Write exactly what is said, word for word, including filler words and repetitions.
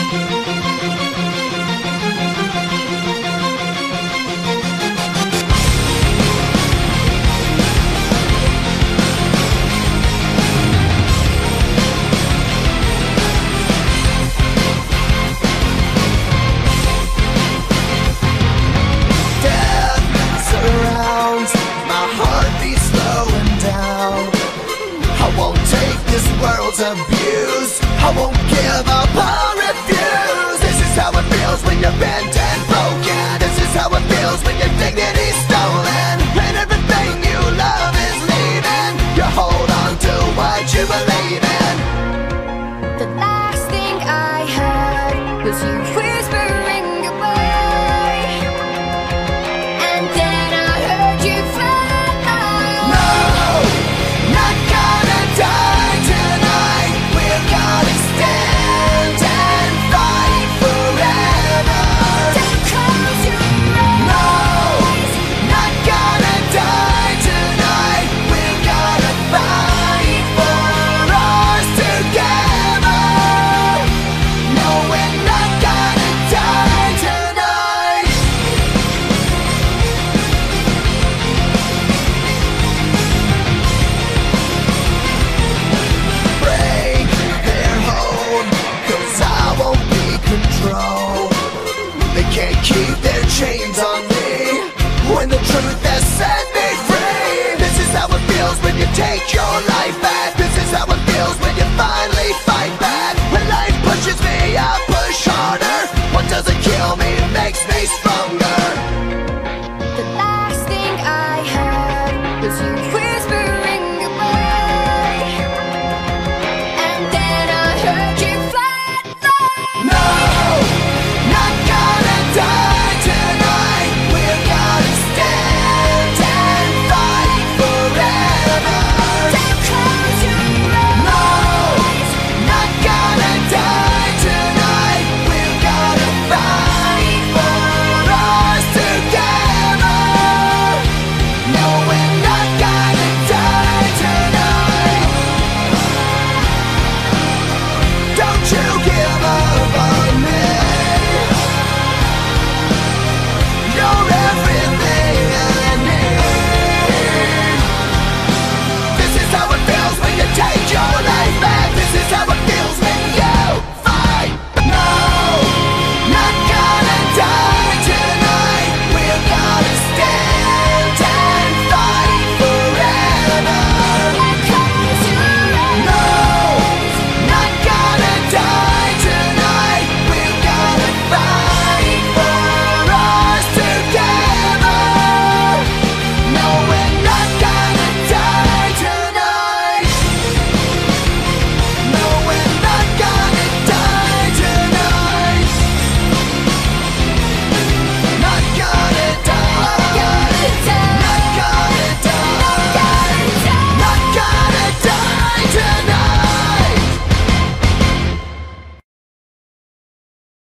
Abuse. I won't give up or refuse. This is how it feels when you're bent and broken. This is how it feels when your dignity's stolen and everything you love is leaving. You hold on to what you believe in. The last thing I heard was you whispering goodbye, and then I heard you fly. No, not gonna die tonight. We're gonna stand and fight forever. Don't close your eyes. No, not gonna die tonight. We're gonna fight for ours together. No, we're not gonna die tonight. Break their hold, 'cause I won't be controlled. They can't keep their chains on me when the truth has set me free. This is how it feels when you take your life